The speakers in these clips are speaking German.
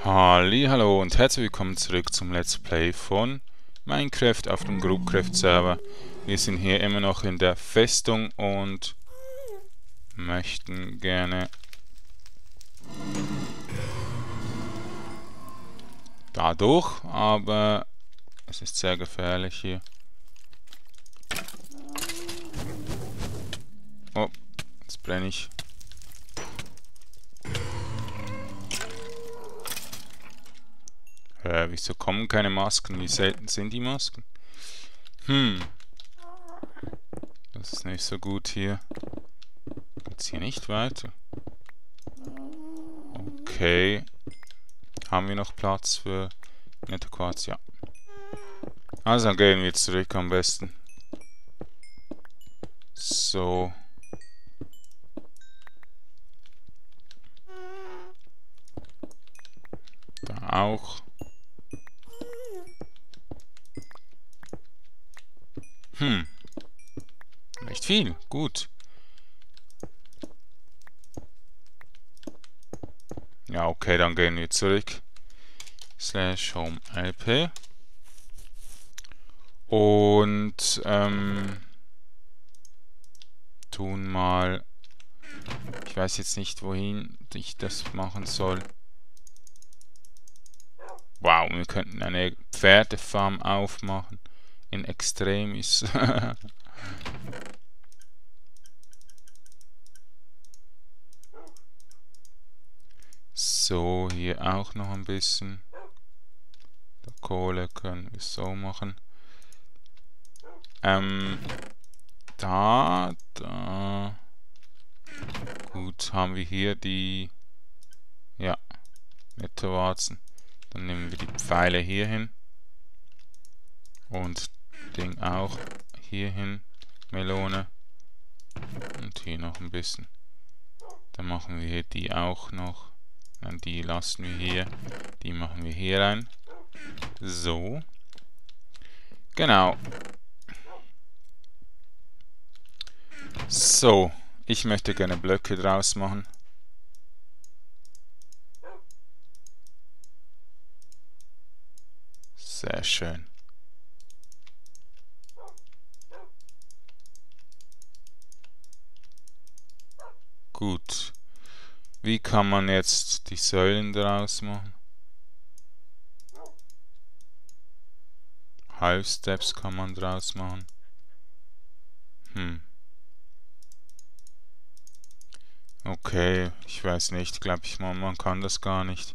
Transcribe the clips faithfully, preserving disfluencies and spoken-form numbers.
Hallihallo und herzlich willkommen zurück zum Let's Play von Minecraft auf dem Groupcraft Server. Wir sind hier immer noch in der Festung und möchten gerne dadurch, aber es ist sehr gefährlich hier. Oh, jetzt brenne ich. Äh, wieso kommen keine Masken? Wie selten sind die Masken? Hm. Das ist nicht so gut hier. Geht's hier nicht weiter? Okay. Haben wir noch Platz für Netherquarz? Ja. Also dann gehen wir zurück am besten. So. Da auch. Hm. Nicht viel. Gut. Ja, okay, dann gehen wir zurück. Slash Home L P. Und ähm, tun mal. Ich weiß jetzt nicht, wohin ich das machen soll. Wow, wir könnten eine Pferdefarm aufmachen. In Extremis. So, hier auch noch ein bisschen. Der Kohle können wir so machen. Ähm, da, da. Gut, haben wir hier die, ja, Netherwarzen. Dann nehmen wir die Pfeile hier hin. Und Ding auch hier hin. Melone. Und hier noch ein bisschen. Dann machen wir hier die auch noch. Dann die lassen wir hier. Die machen wir hier rein. So. Genau. So. Ich möchte gerne Blöcke draus machen. Sehr schön. Gut. Wie kann man jetzt die Säulen daraus machen? Half Steps kann man draus machen. Hm. Okay, ich weiß nicht. Glaube ich mal, man kann das gar nicht.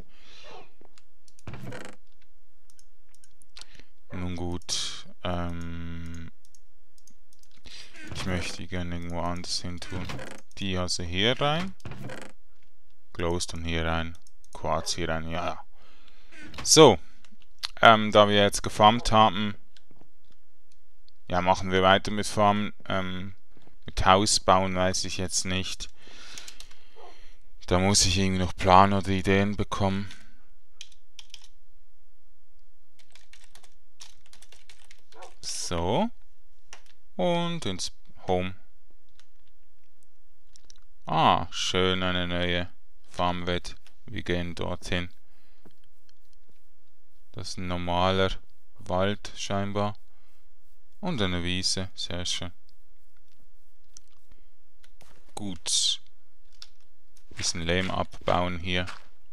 Nun gut. Ähm, ich möchte die gerne irgendwo anders hin tun. Die also hier rein. Glowstone hier rein. Quarz hier rein. Ja. So. Ähm, da wir jetzt gefarmt haben, ja, machen wir weiter mit Farmen. Ähm, mit Haus bauen weiß ich jetzt nicht. Da muss ich irgendwie noch Plan oder Ideen bekommen. So. Und ins Home. Ah, schön, eine neue Farmwelt. Wir gehen dorthin. Das ist ein normaler Wald scheinbar. Und eine Wiese, sehr schön. Gut. Bisschen Lehm abbauen hier.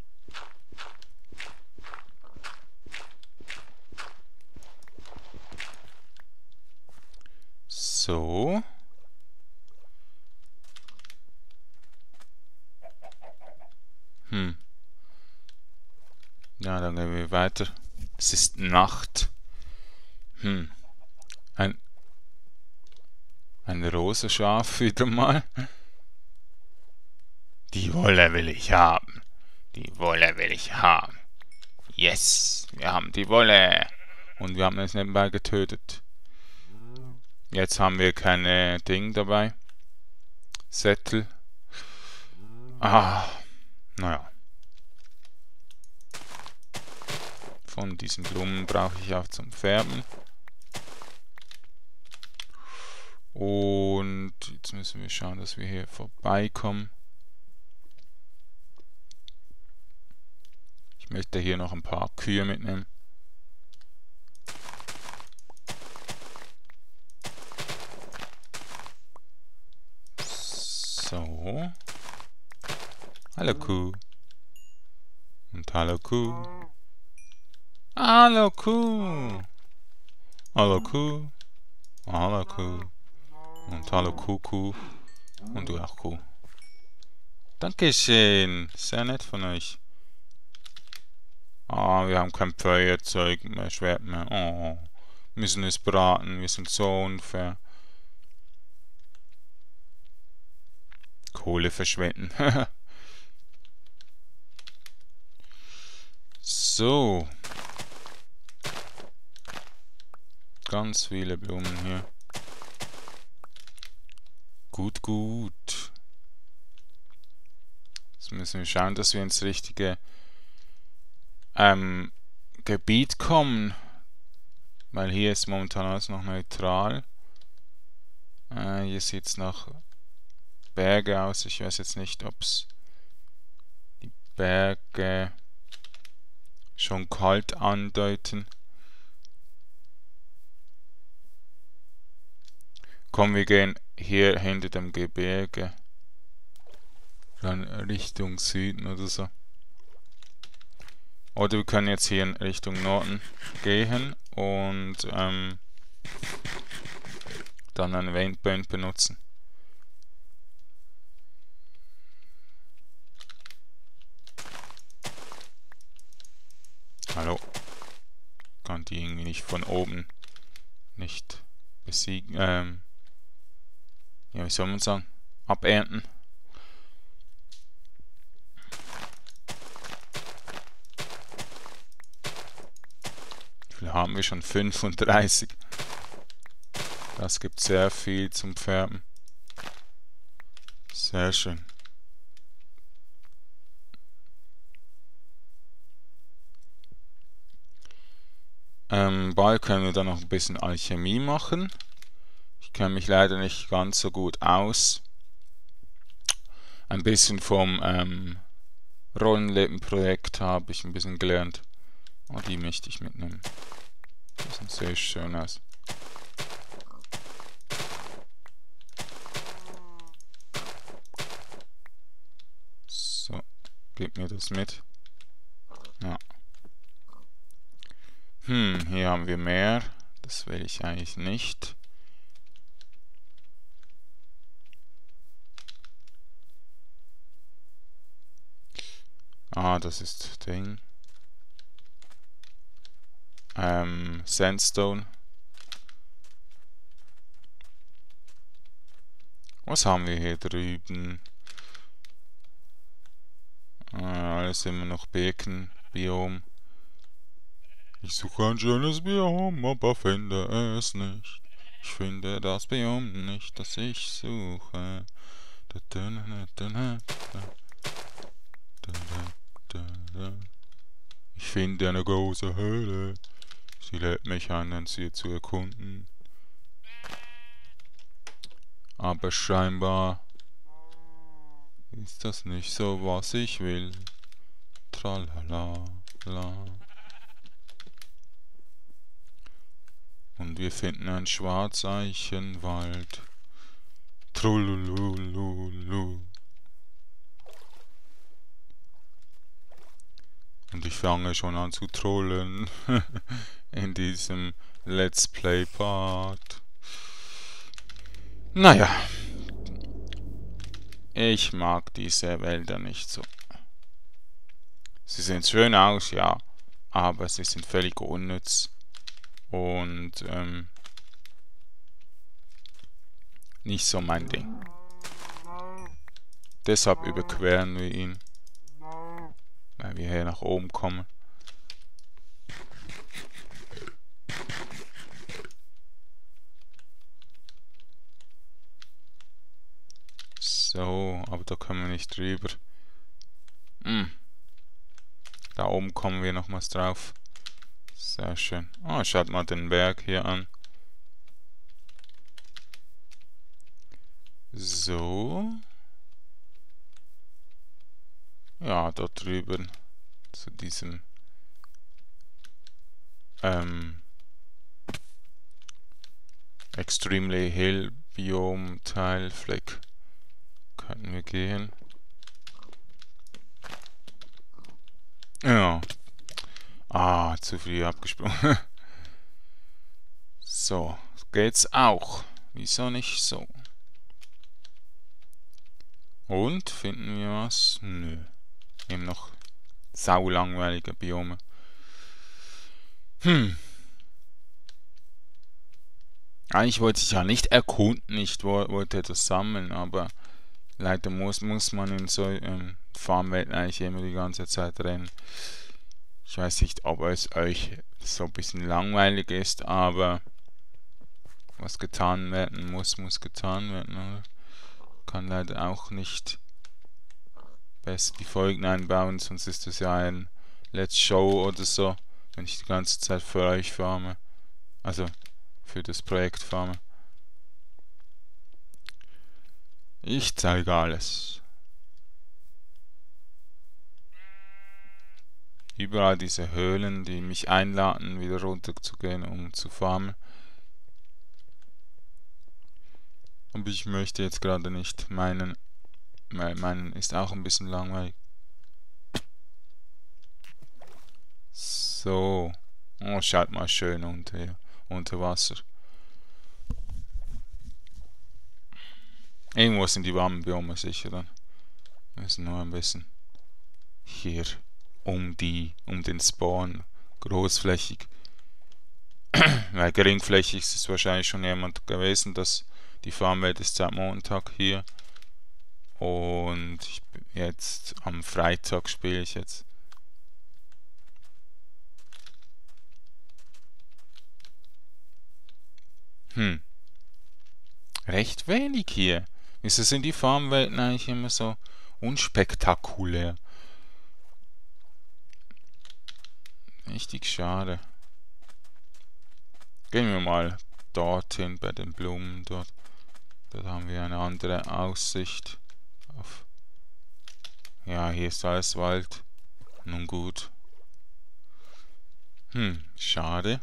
So. Hm. Ja, dann gehen wir weiter. Es ist Nacht. Hm. Ein, ein rosa Schaf wieder mal. Die Wolle will ich haben. Die Wolle will ich haben. Yes, wir haben die Wolle. Und wir haben es nebenbei getötet. Jetzt haben wir keine Ding dabei. Sättel. Ah, naja. Von diesen Blumen brauche ich auch zum Färben. Und jetzt müssen wir schauen, dass wir hier vorbeikommen. Ich möchte hier noch ein paar Kühe mitnehmen. So. Hallo Kuh. Und hallo Kuh. Hallo Kuh. Hallo Kuh. Hallo Kuh. Und hallo Kuh, Kuh. Und du auch Kuh. Dankeschön. Sehr nett von euch. Ah, wir haben kein Feuerzeug mehr, Schwert mehr. Oh. Müssen es braten. Wir sind so unfair. Kohle verschwenden. So. Ganz viele Blumen hier. Gut, gut. Jetzt müssen wir schauen, dass wir ins richtige ähm, Gebiet kommen. Weil hier ist momentan alles noch neutral. Äh, hier sieht es nach Berge aus. Ich weiß jetzt nicht, ob es die Berge schon kalt andeuten. Komm, wir gehen hier hinter dem Gebirge. Dann Richtung Süden oder so. Oder wir können jetzt hier in Richtung Norden gehen und ähm, dann einen Waypoint benutzen. Hallo. Kann die irgendwie nicht von oben nicht besiegen. Ähm, ja, wie soll man sagen? Abernten. Wie viel haben wir schon? fünfunddreißig. Das gibt sehr viel zum Färben. Sehr schön. Ähm, bald können wir dann noch ein bisschen Alchemie machen. Ich kenne mich leider nicht ganz so gut aus. Ein bisschen vom ähm, Rollenleben-Projekt habe ich ein bisschen gelernt. Oh, die möchte ich mitnehmen. Die sehen sehr schön aus. So, gib mir das mit. Ja. Hm, hier haben wir mehr. Das will ich eigentlich nicht. Ah, das ist Ding. Ähm, Sandstone. Was haben wir hier drüben? Äh, alles immer noch Birkenbiom. Ich suche ein schönes Biom, aber finde es nicht. Ich finde das Biom nicht, das ich suche. Ich finde eine große Höhle. Sie lädt mich ein, sie zu erkunden. Aber scheinbar ist das nicht so, was ich will. Tralala, la. Und wir finden einen Schwarzeichenwald. Trullulululu. Und ich fange schon an zu trollen in diesem Let's Play Part. Naja. Ich mag diese Wälder nicht so. Sie sehen schön aus, ja, aber sie sind völlig unnütz. Und ähm, nicht so mein Ding. Deshalb überqueren wir ihn, weil wir hier nach oben kommen. So, aber da können wir nicht drüber. Hm. Da oben kommen wir nochmals drauf. Sehr schön. Oh, schaut mal den Berg hier an. So. Ja, da drüben zu diesem ähm, Extremely Hill Biome Teil Fleck könnten wir gehen. Ja. Ah, zu früh abgesprungen. So, geht's auch. Wieso nicht so? Und, finden wir was? Nö. Eben noch saulangweilige Biome. Hm. Eigentlich wollte ich ja nicht erkunden, ich wollte etwas sammeln, aber leider muss, muss man in so ähm, Farmwelten eigentlich immer die ganze Zeit rennen. Ich weiß nicht, ob es euch so ein bisschen langweilig ist, aber was getan werden muss, muss getan werden, oder? Kann leider auch nicht besser die Folgen einbauen, sonst ist das ja ein Let's Show oder so, wenn ich die ganze Zeit für euch farme. Also für das Projekt farme. Ich zeige alles. Überall diese Höhlen, die mich einladen, wieder runter zu gehen, um zu farmen. Aber ich möchte jetzt gerade nicht meinen, weil meinen ist auch ein bisschen langweilig. So. Oh, schaut mal schön unter, unter Wasser. Irgendwo sind die warmen Biome sicher dann. Wir müssen nur ein bisschen hier um die, um den Spawn großflächig. Weil geringflächig ist es wahrscheinlich schon jemand gewesen, dass die Farmwelt ist seit Montag hier. Und ich, jetzt am Freitag spiele ich jetzt. Hm. Recht wenig hier. Wieso sind die Farmwelten eigentlich immer so unspektakulär? Richtig schade. Gehen wir mal dorthin bei den Blumen dort. Dort haben wir eine andere Aussicht. Auf ja, hier ist alles Wald. Nun gut. Hm, schade.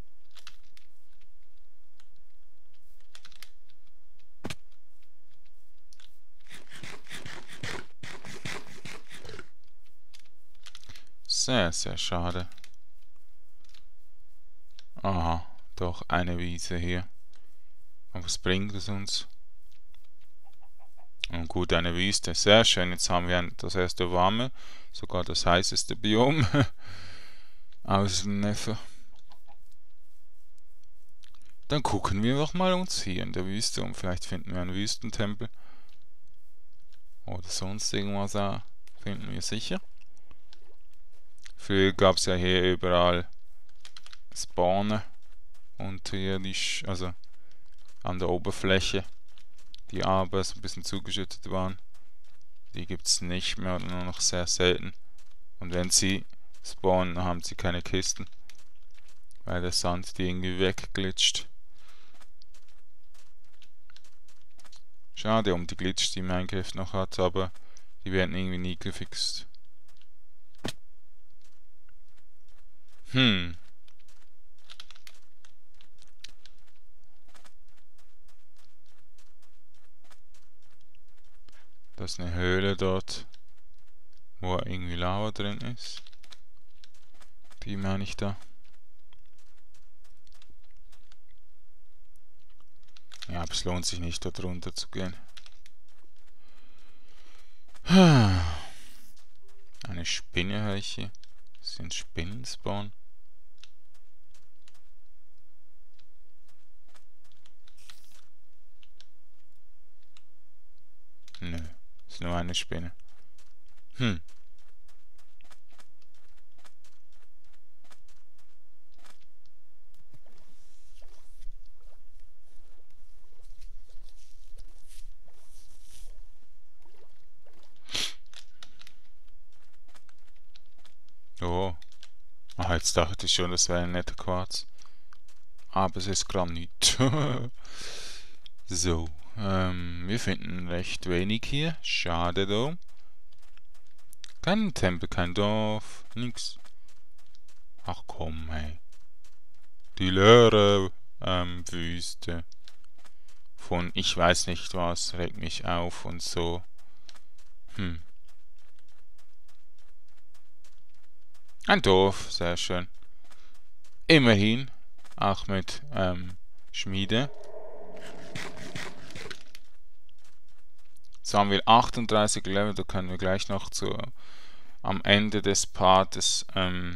Sehr, sehr schade. Aha, doch eine Wiese hier. Aber was bringt es uns? Und gut, eine Wüste. Sehr schön. Jetzt haben wir das erste warme, sogar das heißeste Biom aus dem Neffe. Dann gucken wir doch mal uns hier in der Wüste um. Vielleicht finden wir einen Wüstentempel. Oder sonst irgendwas auch. Finden wir sicher. Früher gab es ja hier überall Spawnen unterirdisch, also an der Oberfläche, die aber so ein bisschen zugeschüttet waren. Die gibt es nicht mehr oder nur noch sehr selten. Und wenn sie spawnen, haben sie keine Kisten, weil der Sand die irgendwie wegglitscht. Schade um die Glitch, die Minecraft noch hat, aber die werden irgendwie nie gefixt. Hm. Das ist eine Höhle dort, wo irgendwie Lava drin ist. Die meine ich da. Ja, aber es lohnt sich nicht, dort runter zu gehen. Eine Spinne höre ich hier. Sind Spinnen spawnen? Nö, ist nur eine Spinne. Hm. Oh. Ah, jetzt dachte ich schon, das wäre ein netter Quarz. Aber es ist Granit. So. Ähm, wir finden recht wenig hier. Schade doch. Kein Tempel, kein Dorf, nix. Ach komm, hey. Die leere ähm, Wüste von ich weiß nicht was regt mich auf und so. Hm. Ein Dorf, sehr schön. Immerhin, auch mit ähm, Schmiede. So haben wir achtunddreißig Level, da können wir gleich noch zu, am Ende des Partes ähm,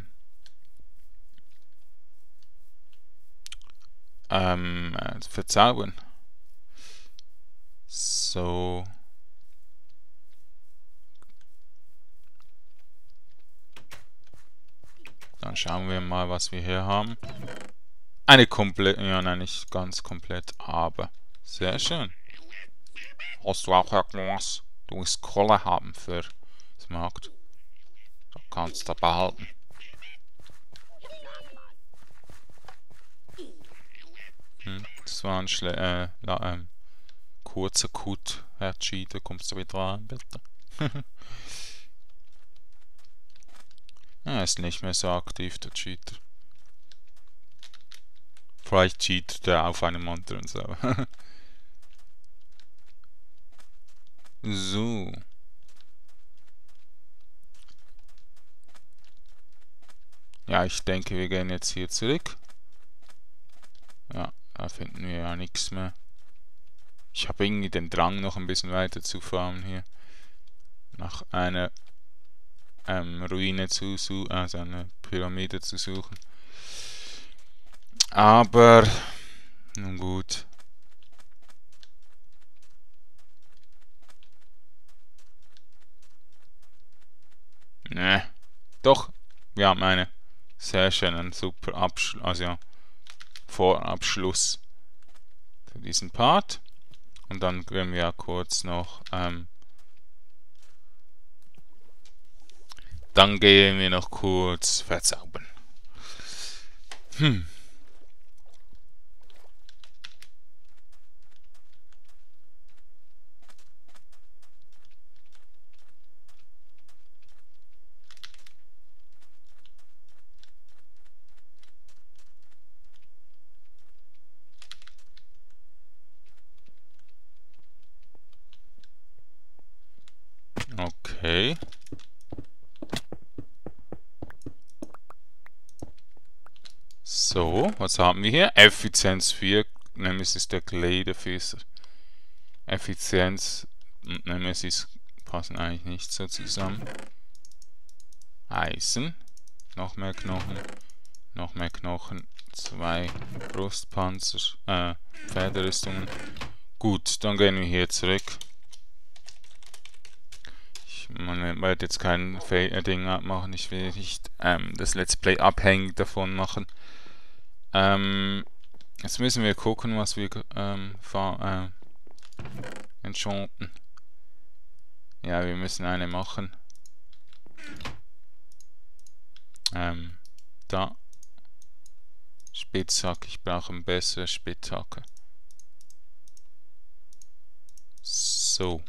ähm, äh, verzaubern. So. Dann schauen wir mal, was wir hier haben. Eine komplett, ja nein, nicht ganz komplett, aber sehr schön. Hast du auch irgendwas? Du willst Kohle haben für das Markt. Du kannst da behalten. Hm, das war ein schle äh, la, ähm, kurzer Cut, Herr Cheater, kommst du wieder rein, bitte? Er ist nicht mehr so aktiv, der Cheater. Vielleicht cheatet er auf einem anderen Server. So. Ja, ich denke, wir gehen jetzt hier zurück. Ja, da finden wir ja nichts mehr. Ich habe irgendwie den Drang, noch ein bisschen weiter zu fahren hier. Nach einer ähm, Ruine zu suchen, also eine Pyramide zu suchen. Aber, nun gut. Ne, doch, wir haben eine sehr schönen, super Abschluss, also ja, Vorabschluss für diesen Part. Und dann können wir ja kurz noch, ähm, dann gehen wir noch kurz verzaubern. Hm. Okay. So, was haben wir hier? Effizienz vier, Nemesis der Kleiderfüßer. Effizienz und Nemesis passen eigentlich nicht so zusammen. Eisen, noch mehr Knochen, noch mehr Knochen, zwei Brustpanzer, äh, Pferderüstungen. Gut, dann gehen wir hier zurück. Ich werde jetzt kein Ding machen, ich will nicht ähm, das Let's Play abhängig davon machen. Ähm, jetzt müssen wir gucken, was wir ähm, äh, enchanten. Ja, wir müssen eine machen. Ähm, da. Spitzhacke, ich brauche eine bessere Spitzhacke. So.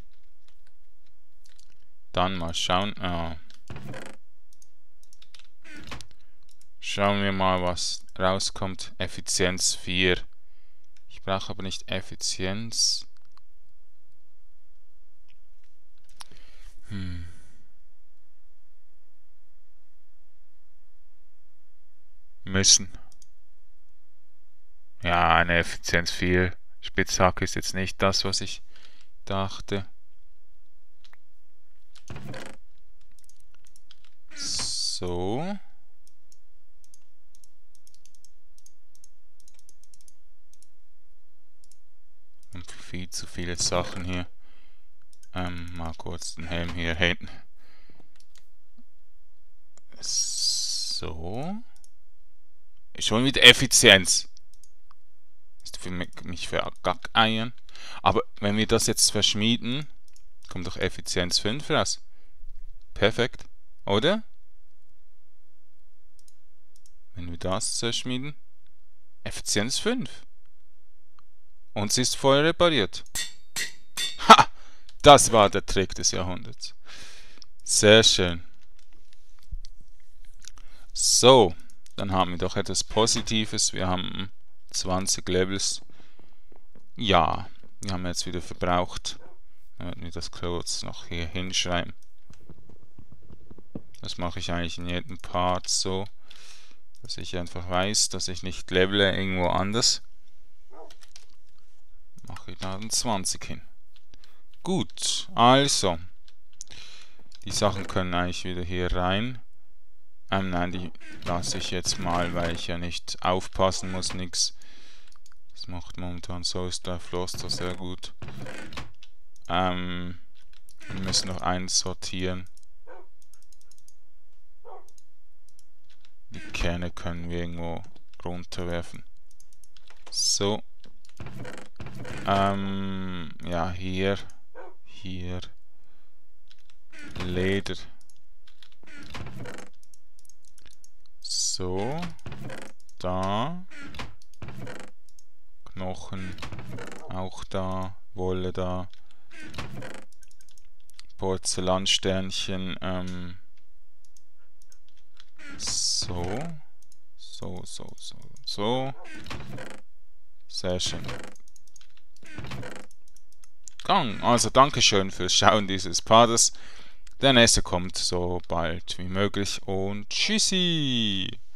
Dann mal schauen. Ah. Schauen wir mal, was rauskommt. Effizienz vier. Ich brauche aber nicht Effizienz. Hm. Müssen. Ja, eine Effizienz vier. Spitzhacke ist jetzt nicht das, was ich dachte. So. Und viel zu viele Sachen hier. Ähm, mal kurz den Helm hier hinten. So. Schon wieder Effizienz. Ist für mich für Gackeiern. Aber wenn wir das jetzt verschmieden, kommt doch Effizienz fünf raus. Perfekt. Oder? Wenn wir das zerschmieden. Effizienz fünf. Und sie ist voll repariert. Ha! Das war der Trick des Jahrhunderts. Sehr schön. So. Dann haben wir doch etwas Positives. Wir haben zwanzig Levels. Ja, wir haben jetzt wieder verbraucht. Dann werden wir das kurz noch hier hinschreiben. Das mache ich eigentlich in jedem Part so, dass ich einfach weiß, dass ich nicht levele irgendwo anders. Mache ich da dann zwanzig hin. Gut, also. Die Sachen können eigentlich wieder hier rein. Ähm, nein, die lasse ich jetzt mal, weil ich ja nicht aufpassen muss, nix. Das macht momentan so, ist der Floss da sehr gut. Ähm, wir müssen noch eins sortieren. Die Kerne können wir irgendwo runterwerfen. So. Ähm, ja, hier. Hier. Leder. So. Da. Knochen. Auch da. Wolle da. Porzellansternchen. Ähm. So. So, so, so, so. Sehr schön. Gang. Also Dankeschön fürs Schauen dieses Parts. Der nächste kommt so bald wie möglich und tschüssi!